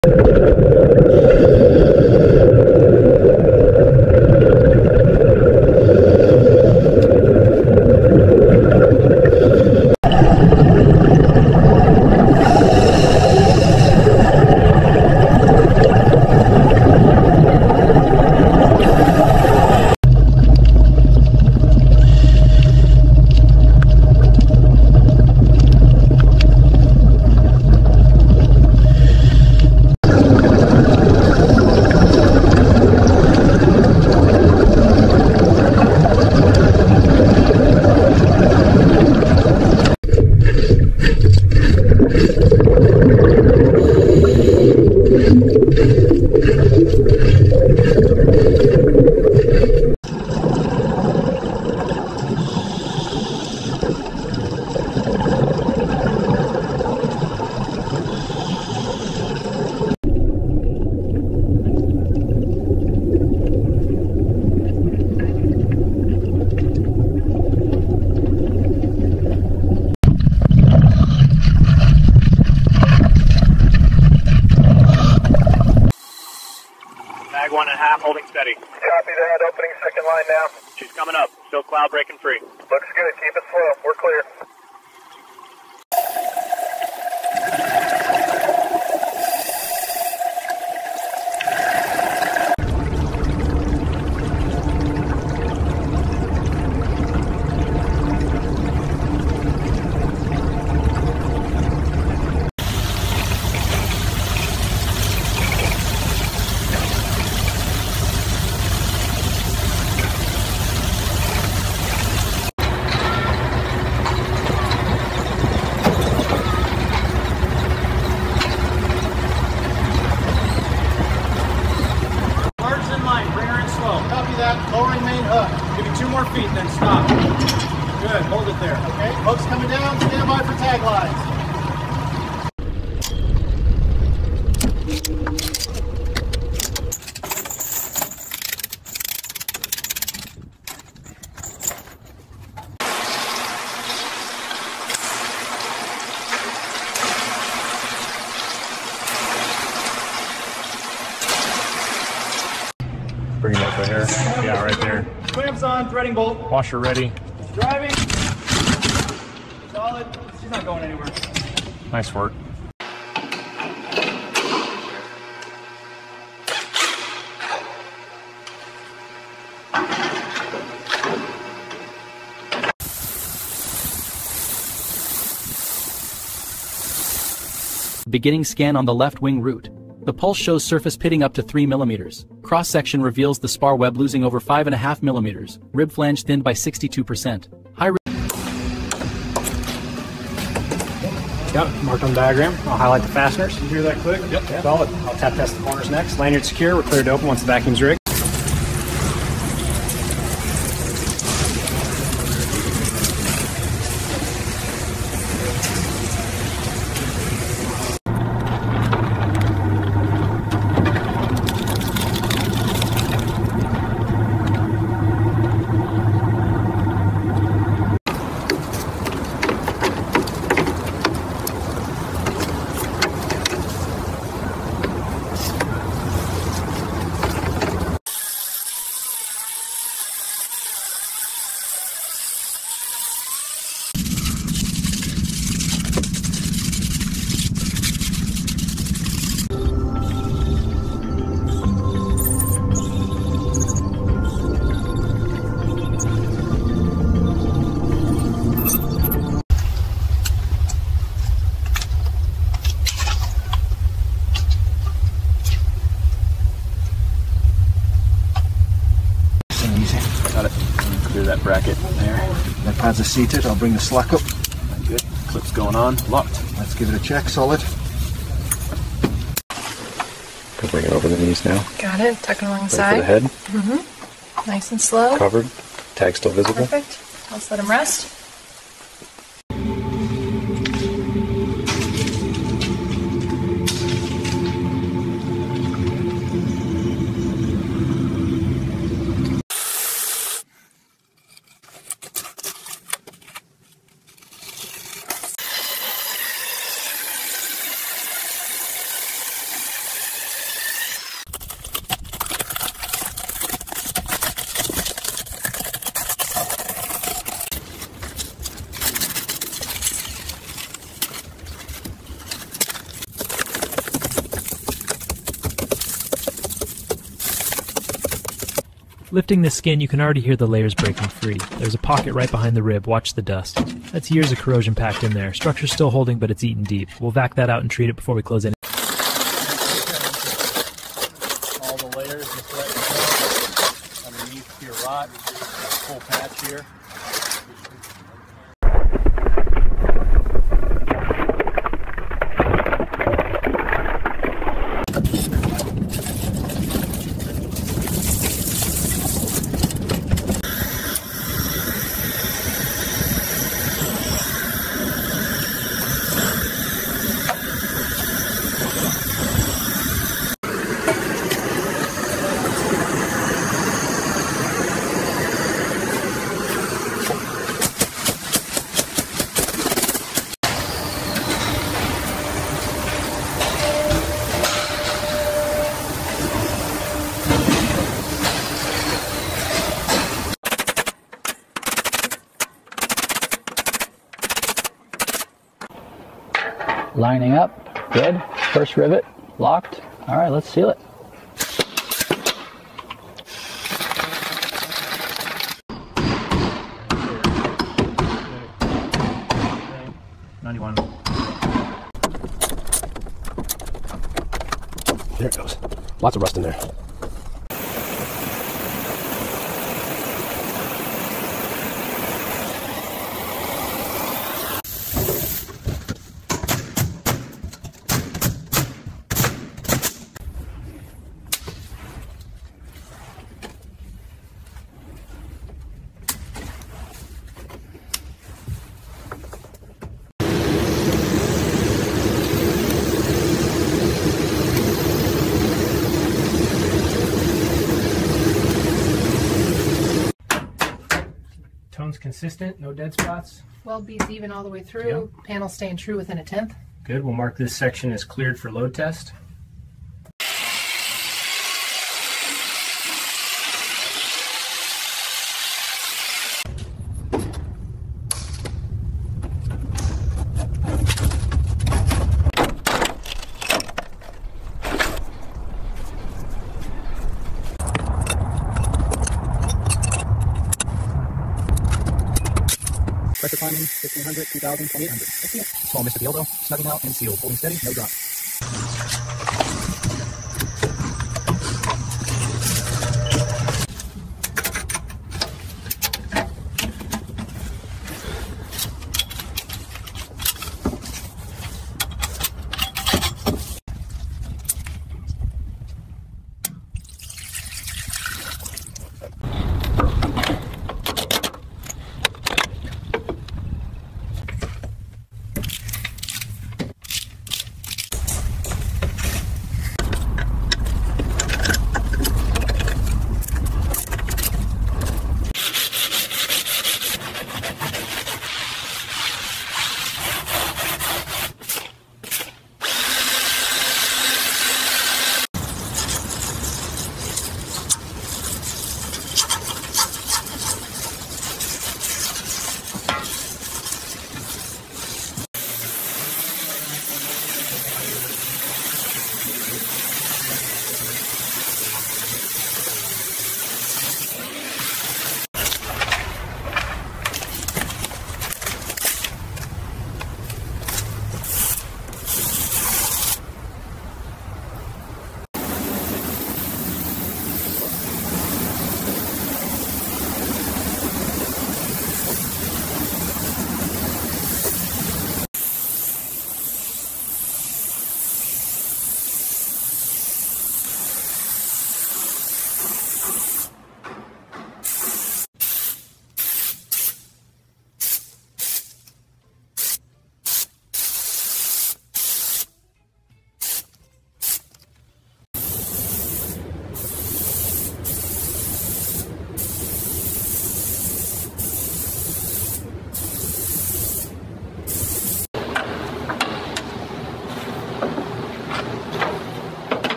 Mag 1.5, holding steady. Copy that, opening second line now. She's coming up, still cloud breaking free. Looks good, keep it slow, we're clear. Lowering main hook. Give me 2 more feet, then stop. Good, hold it there, okay? Hook's coming down, stand by for tag lines. Bring it up right here. Yeah, right there. Clamps on, threading bolt. Washer ready. Driving. Solid. She's not going anywhere. Nice work. Beginning scan on the left wing root. The pulse shows surface pitting up to 3 mm. Cross-section reveals the spar web losing over 5.5 mm. Rib flange thinned by 62%. High Yep, marked on the diagram. I'll highlight the fasteners. You hear that click? Yep. Solid. I'll tap test the corners next. Lanyard secure. We're cleared to open once the vacuum's rigged. Got it. Clear that bracket there. The pads are seated. I'll bring the slack up. Good. Clips going on. Locked. Let's give it a check. Solid. Can bring it over the knees now. Got it. Tucking along the For side. the head. Nice and slow. Covered. Tag still visible. Perfect. Let's let him rest. Lifting the skin, you can already hear the layers breaking free. There's a pocket right behind the rib. Watch the dust. That's years of corrosion packed in there. Structure's still holding, but it's eaten deep. We'll vac that out and treat it before we close any. All the layers just let go underneath your rot. Full patch here. Lining up, good. First rivet, locked. All right, let's seal it. There it goes. Lots of rust in there. Tone's consistent, no dead spots. Weld beads even all the way through. Yep. Panel staying true within a tenth. Good, we'll mark this section as cleared for load test. Pressure climbing, 1500, 2000, 2800. Small Mr. Bieldo, snugging out and sealed. Holding steady, no drop.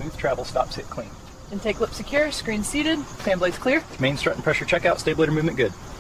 Smooth travel, stops hit clean. Intake lip secure, screen seated, fan blades clear. Main strut and pressure checkout, stabilator movement good.